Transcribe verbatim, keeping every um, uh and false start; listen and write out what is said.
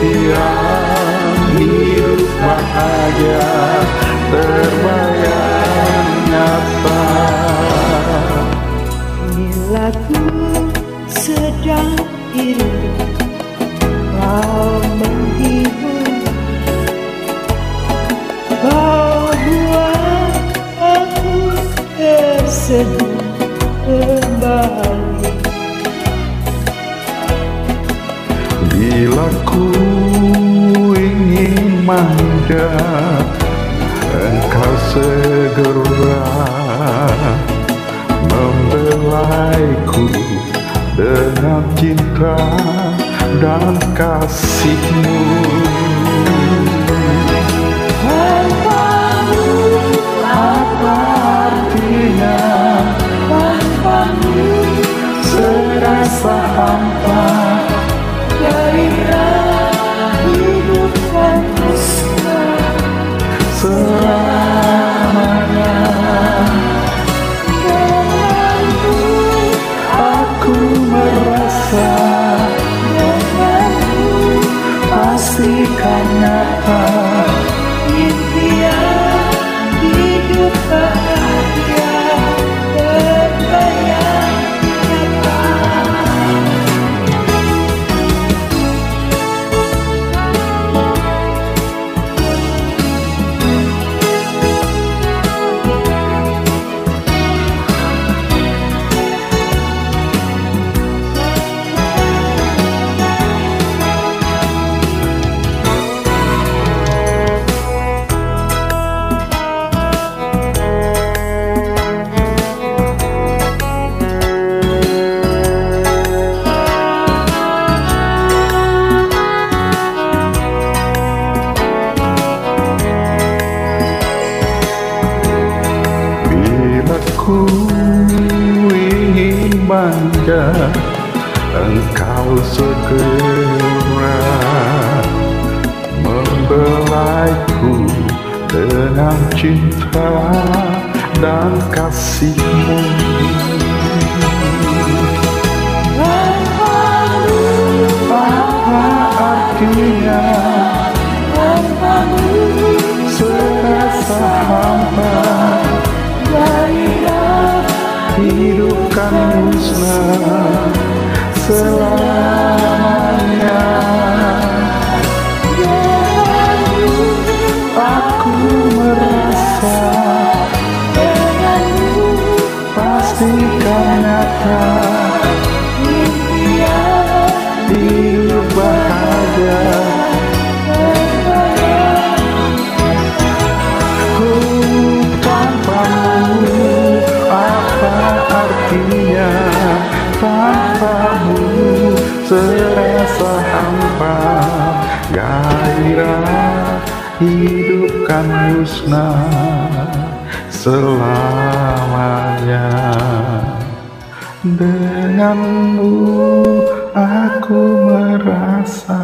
impian hidup bahagia terbayang nyata. Bila ku sedang iri, kau menghibur, kau buat aku tersenyum kembali. Bila ku ingin manja, engkau segera membelaiku dengan cinta dan kasihmu. Tanpamu Apa artinya tanpamu serasa hampa, gairah hidup kan musnah selamanya. denganmu, Aku merasa denganmu pastikan nyata. impian hidup bahagia terbayang nyata. Ku ingin manja, engkau segera membelaiku dengan cinta dan kasihmu. Apa artinya Tanpamu serasa hampa, hidup kan musnah selamanya. Aku merasa denganmu pastikan nyata impian hidup bahagia. Oh, tanpamu apa artinya, tanpamu serasa hampa, gairah hidup kan musnah selamanya. Denganmu aku merasa